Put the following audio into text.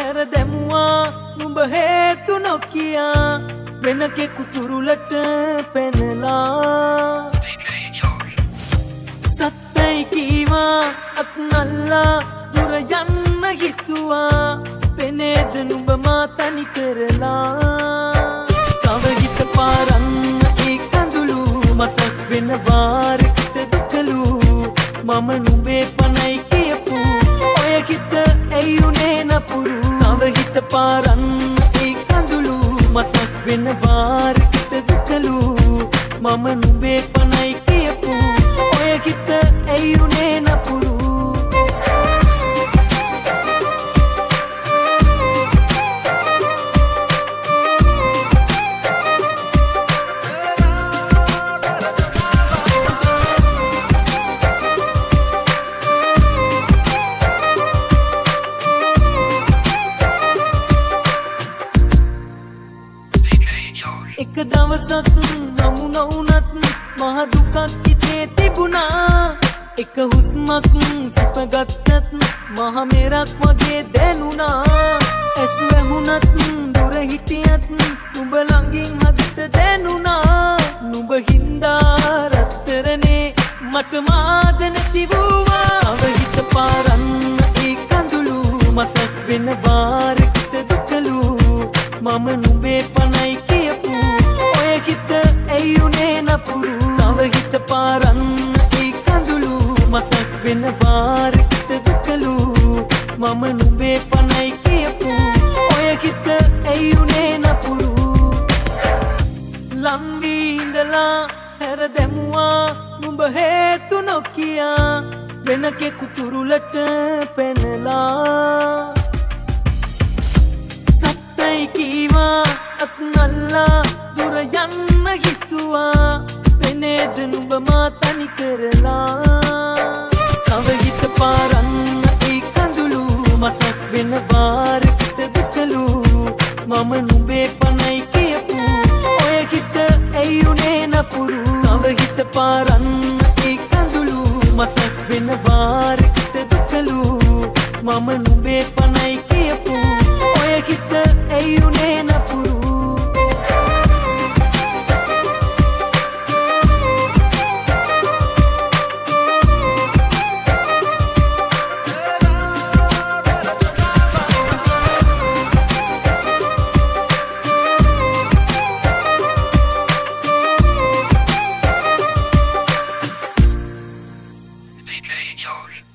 හැර දැමුවා නුඹ හේතු නොකියා වෙන කෙකු තුරුලට පැනලා සත්තයි කීවා අත් නල්ලා දුර යන්න හිතුවා පෙනේද නුඹ මා තනි කරලා තව හිත පාරන්න ඒ කඳුළු මතක් වෙන වාරකට දුකලු මම නුඹේ පනයි කියපු ඔය හිත ඇයුනේ නපුරු තව හිත පාරන්න ඒ කඳුළු මතක් වෙන වාරකට දුකලු මම නුඹේ පනයි කියපු ඔය හිත ඇයුනේ නපුරු එක දවසක් නමු නොවුනත් මහ දුකක් හිතේ තිබුණා එක හුස්මක් සුපගත්තත් මහ මෙරක් වගේ දැනුණා ඇස් වැහුණත් දුර හිටියත් නුඹ ළඟින් හදිට දැනුණා නුඹ හින්දා රත්තරනේ මට මාද නැති වූවා තව හිත පාරන්න ඒ කඳුළු මතක් වෙන වාරකට දුකලු මම නුඹේ පනයි කියපු ඔය හිත ඇයුනේ නපුරු තව හිත පාරන්න ඒ කඳුළු මතක් වෙන වාරකට දුකලු මම නුඹේ පනයි කියපු ඔය හිත ඇයුනේ නපුරු ලම්වී ඉඳලා හැර දැමුවා නුඹ හේතු නොකියා වෙන කෙකු තුරුලට පැනලා සත්තයි කීවා අත් නල්ලා දුර යන්න හිතුවා පෙනේද නුඹ මා තනි කරලා තව හිත පාරන්න ඒ කඳුළු මතක් වෙන වාරකට දුකලු මම නුඹේ පනයි කියපු ඔය හිත ඇයුනේ නපුරු තව හිත පාරන්න ඒ කඳුළු මතක් වෙන වාරකට දුකලු මම නුඹේ පනයි කියපු ඔය හිත ඇයුනේ නපුරු DeeJ YosH.